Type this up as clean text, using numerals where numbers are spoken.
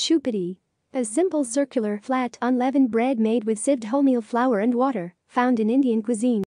Chupatty. A simple circular, flat, unleavened bread made with sieved wholemeal flour and water, found in Indian cuisine.